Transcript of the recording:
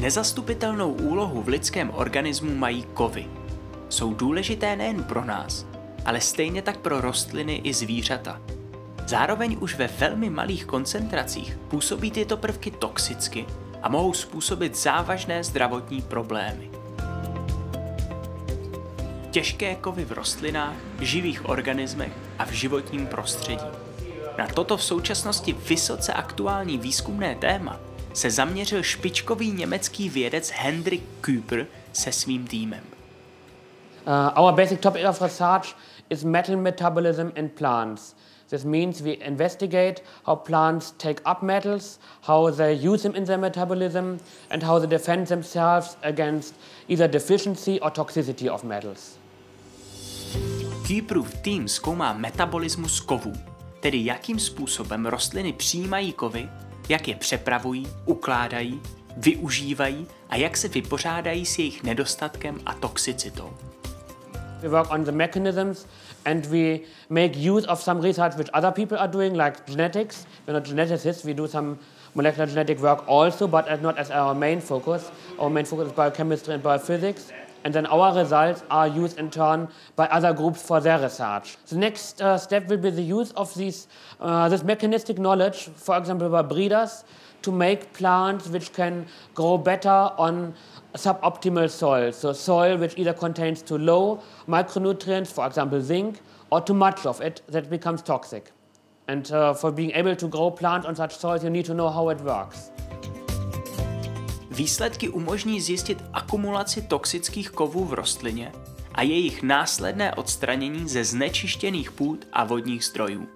Nezastupitelnou úlohu v lidském organismu mají kovy. Jsou důležité nejen pro nás, ale stejně tak pro rostliny i zvířata. Zároveň už ve velmi malých koncentracích působí tyto prvky toxicky a mohou způsobit závažné zdravotní problémy. Těžké kovy v rostlinách, živých organismech a v životním prostředí. Na toto v současnosti vysoce aktuální výzkumné téma se zaměřil špičkový německý vědec Hendrik Küper se svým týmem. Our basic topic of research is metal metabolism in plants. This means we investigate how plants take up metals, how they use them in their metabolism, and how they defend themselves against either deficiency or toxicity of metals. Küperův tým zkoumá metabolismus kovů, tedy jakým způsobem rostliny přijímají kovy, jak je přepravují, ukládají, využívají a jak se vypořádají s jejich nedostatkem a toxicitou. We work on the mechanisms and we make use of some research which other people are doing, like genetics. We're not geneticists, we do some molecular genetic work also, but not as our main focus. Our main focus is biochemistry and biophysics. And then our results are used in turn by other groups for their research. The next step will be the use of this mechanistic knowledge, for example by breeders, to make plants which can grow better on suboptimal soil. So soil which either contains too low micronutrients, for example zinc, or too much of it that becomes toxic. And for being able to grow plants on such soils, you need to know how it works. Výsledky umožní zjistit akumulaci toxických kovů v rostlině a jejich následné odstranění ze znečištěných půd a vodních zdrojů.